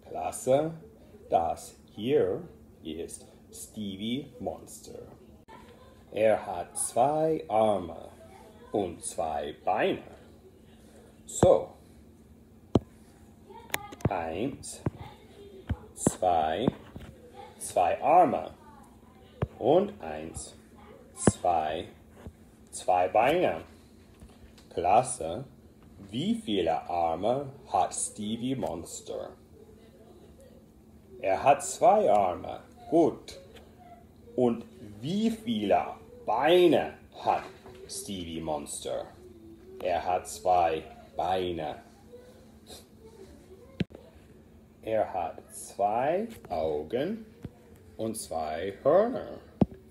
Klasse, das hier ist Stevie Monster. Er hat 2 Arme und 2 Beine. So, 1, 2, 2 Arme und 1, 2, 2 Beine. Klasse, wie viele Arme hat Stevie Monster? Er hat 2 Arme. Gut. Und wie viele Beine hat Stevie Monster? Er hat 2 Beine. Er hat 2 Augen und 2 Hörner.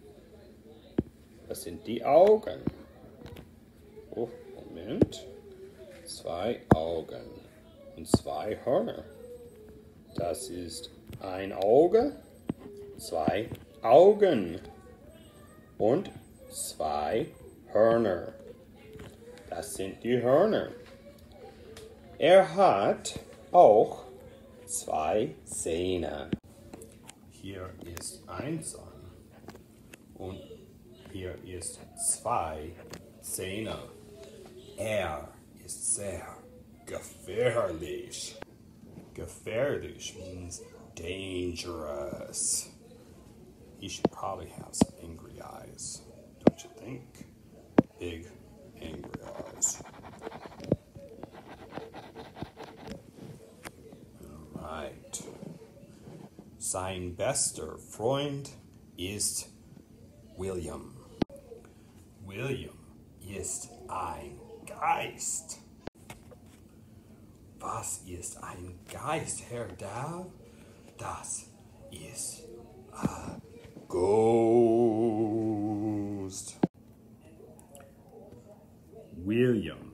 Das sind die Augen. Oh, Moment. 2 Augen und 2 Hörner. Das ist ein Auge, 2 Augen und 2 Hörner. Das sind die Hörner. Er hat auch 2 Zähne. Hier ist ein Zahn und hier ist 2 Zähne. Er ist sehr gefährlich. Gefährlich means dangerous. He should probably have some angry eyes, don't you think? Big, angry eyes. Alright. Sein bester Freund ist William. William ist ein Geist. Was ist ein Geist, Herr Dove? Das ist ein Ghost. William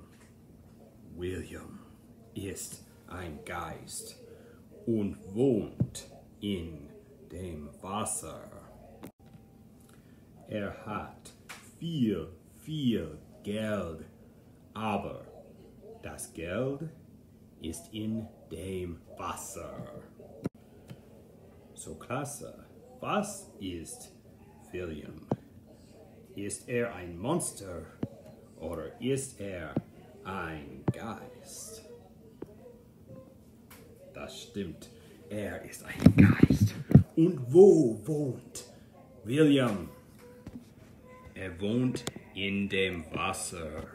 ist ein Geist und wohnt in dem Wasser. Er hat viel Geld, aber das Geld ist in dem Wasser. So klasse. Was ist William? Ist er ein Monster oder ist er ein Geist? Das stimmt. Er ist ein Geist. Und wo wohnt William? Er wohnt in dem Wasser.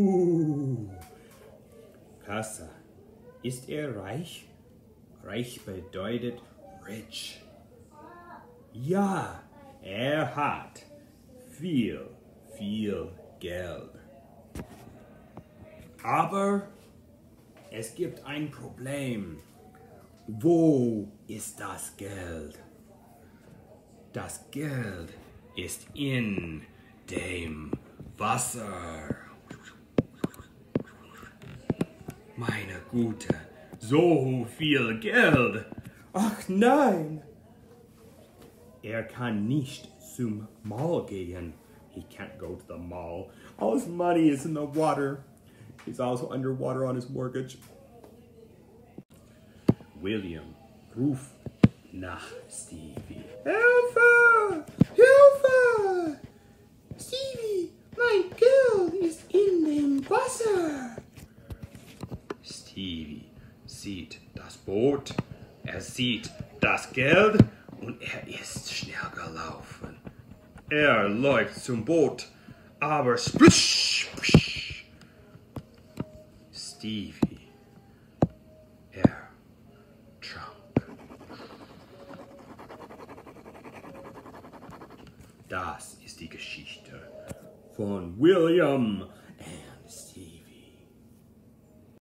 Klasse. Ist er reich? Reich bedeutet rich. Ja, er hat viel Geld. Aber es gibt ein Problem. Wo ist das Geld? Das Geld ist in dem Wasser. Meine Güte, so viel Geld. Ach nein! Er kann nicht zum Mall gehen. He can't go to the mall. All his money is in the water. He's also underwater on his mortgage. William ruft nach Stevie. Hilfe! Hilfe! Stevie, mein Geld ist in dem Wasser. Stevie sieht das Boot, er sieht das Geld und er ist schnell gelaufen. Er läuft zum Boot, aber splish, splish. Stevie, er trank. Das ist die Geschichte von William und Stevie.